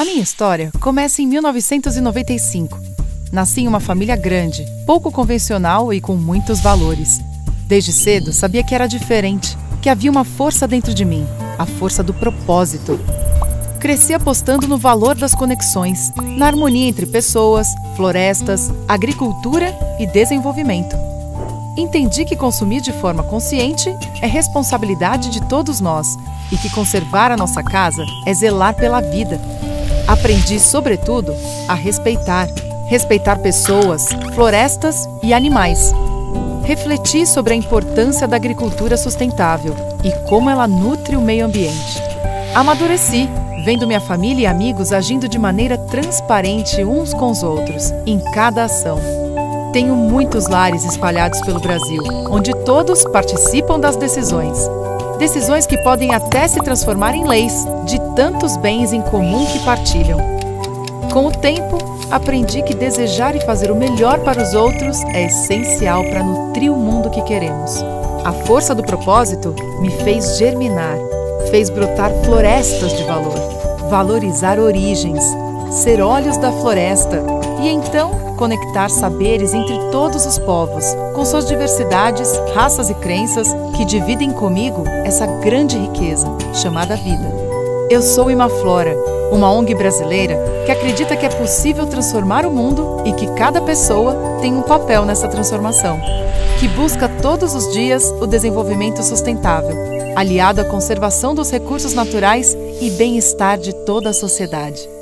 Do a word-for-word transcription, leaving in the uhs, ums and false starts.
A minha história começa em mil novecentos e noventa e cinco. Nasci em uma família grande, pouco convencional e com muitos valores. Desde cedo sabia que era diferente, que havia uma força dentro de mim, a força do propósito. Cresci apostando no valor das conexões, na harmonia entre pessoas, florestas, agricultura e desenvolvimento. Entendi que consumir de forma consciente é responsabilidade de todos nós e que conservar a nossa casa é zelar pela vida. Aprendi, sobretudo, a respeitar, respeitar pessoas, florestas e animais. Refleti sobre a importância da agricultura sustentável e como ela nutre o meio ambiente. Amadureci, vendo minha família e amigos agindo de maneira transparente uns com os outros, em cada ação. Tenho muitos lares espalhados pelo Brasil, onde todos participam das decisões. Decisões que podem até se transformar em leis, de tantos bens em comum que partilham. Com o tempo, aprendi que desejar e fazer o melhor para os outros é essencial para nutrir o mundo que queremos. A força do propósito me fez germinar, fez brotar florestas de valor, valorizar origens, ser olhos da floresta e então conectar saberes entre todos os povos, com suas diversidades, raças e crenças que dividem comigo essa grande riqueza chamada vida. Eu sou Imaflora, uma O N G brasileira que acredita que é possível transformar o mundo e que cada pessoa tem um papel nessa transformação, que busca todos os dias o desenvolvimento sustentável, aliado à conservação dos recursos naturais e bem-estar de toda a sociedade.